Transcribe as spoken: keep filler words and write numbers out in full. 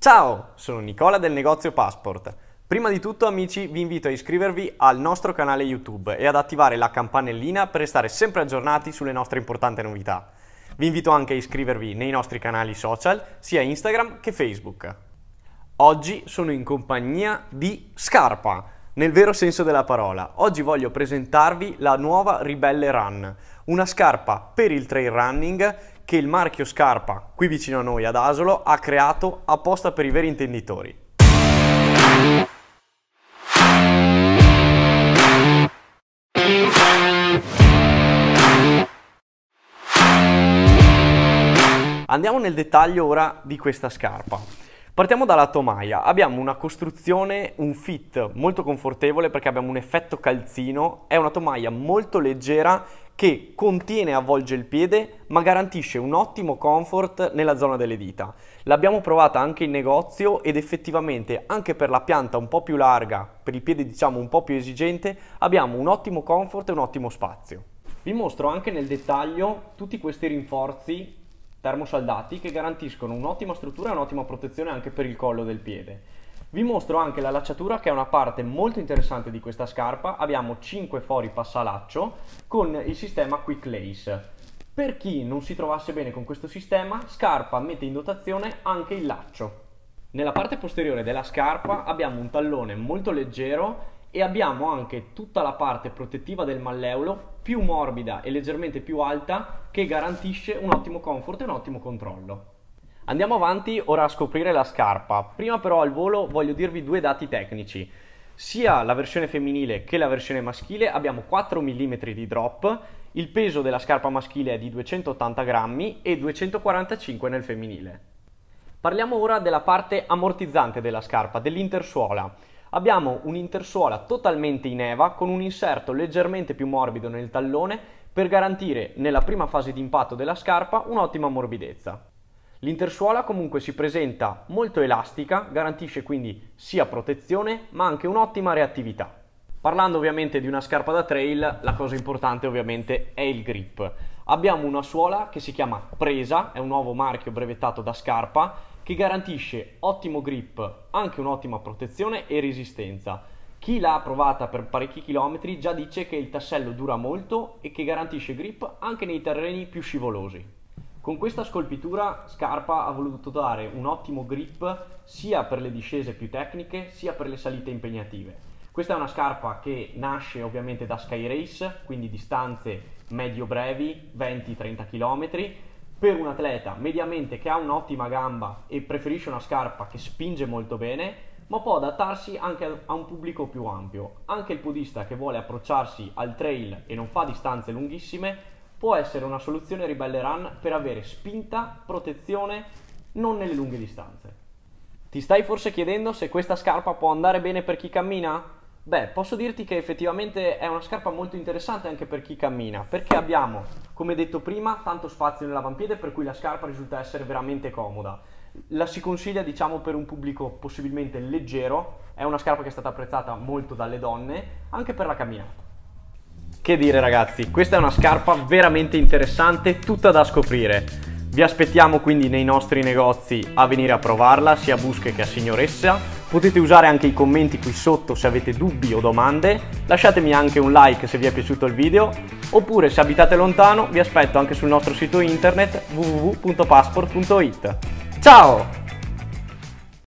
Ciao, sono Nicola del negozio Passport. Prima di tutto, amici, vi invito a iscrivervi al nostro canale YouTube e ad attivare la campanellina per restare sempre aggiornati sulle nostre importanti novità. Vi invito anche a iscrivervi nei nostri canali social, sia Instagram che Facebook. Oggi sono in compagnia di Scarpa, nel vero senso della parola. Oggi voglio presentarvi la nuova Ribelle Run, una scarpa per il trail running che il marchio Scarpa, qui vicino a noi ad Asolo, ha creato apposta per i veri intenditori. Andiamo nel dettaglio ora di questa scarpa. Partiamo dalla tomaia. Abbiamo una costruzione, un fit molto confortevole perché abbiamo un effetto calzino. È una tomaia molto leggera che contiene e avvolge il piede ma garantisce un ottimo comfort nella zona delle dita. L'abbiamo provata anche in negozio ed effettivamente anche per la pianta un po' più larga, per il piede diciamo un po' più esigente, abbiamo un ottimo comfort e un ottimo spazio. Vi mostro anche nel dettaglio tutti questi rinforzi termosaldati che garantiscono un'ottima struttura e un'ottima protezione anche per il collo del piede. Vi mostro anche la lacciatura, che è una parte molto interessante di questa scarpa. Abbiamo cinque fori passalaccio con il sistema Quick Lace. Per chi non si trovasse bene con questo sistema, Scarpa mette in dotazione anche il laccio. Nella parte posteriore della scarpa abbiamo un tallone molto leggero e abbiamo anche tutta la parte protettiva del malleolo più morbida e leggermente più alta che garantisce un ottimo comfort e un ottimo controllo. Andiamo avanti ora a scoprire la scarpa. Prima però al volo voglio dirvi due dati tecnici. Sia la versione femminile che la versione maschile abbiamo quattro millimetri di drop, il peso della scarpa maschile è di duecentottanta grammi e duecentoquarantacinque nel femminile. Parliamo ora della parte ammortizzante della scarpa, dell'intersuola. Abbiamo un'intersuola totalmente in eva con un inserto leggermente più morbido nel tallone per garantire nella prima fase di impatto della scarpa un'ottima morbidezza. L'intersuola comunque si presenta molto elastica, garantisce quindi sia protezione ma anche un'ottima reattività. Parlando ovviamente di una scarpa da trail, la cosa importante ovviamente è il grip. Abbiamo una suola che si chiama Presa, è un nuovo marchio brevettato da Scarpa, che garantisce ottimo grip, anche un'ottima protezione e resistenza. Chi l'ha provata per parecchi chilometri già dice che il tassello dura molto e che garantisce grip anche nei terreni più scivolosi. Con questa scolpitura Scarpa ha voluto dare un ottimo grip sia per le discese più tecniche sia per le salite impegnative. Questa è una scarpa che nasce ovviamente da Sky Race, quindi distanze medio-brevi, venti trenta chilometri, per un atleta mediamente che ha un'ottima gamba e preferisce una scarpa che spinge molto bene, ma può adattarsi anche a un pubblico più ampio. Anche il podista che vuole approcciarsi al trail e non fa distanze lunghissime può essere una soluzione Ribelle Run per avere spinta, protezione, non nelle lunghe distanze. Ti stai forse chiedendo se questa scarpa può andare bene per chi cammina? Beh, posso dirti che effettivamente è una scarpa molto interessante anche per chi cammina, perché abbiamo, come detto prima, tanto spazio nell'avampiede per cui la scarpa risulta essere veramente comoda. La si consiglia, diciamo, per un pubblico possibilmente leggero, è una scarpa che è stata apprezzata molto dalle donne, anche per la camminata. Che dire ragazzi, questa è una scarpa veramente interessante, tutta da scoprire. Vi aspettiamo quindi nei nostri negozi a venire a provarla, sia a Busche che a Signoressa. Potete usare anche i commenti qui sotto se avete dubbi o domande. Lasciatemi anche un like se vi è piaciuto il video. Oppure se abitate lontano vi aspetto anche sul nostro sito internet w w w punto passport punto it. Ciao!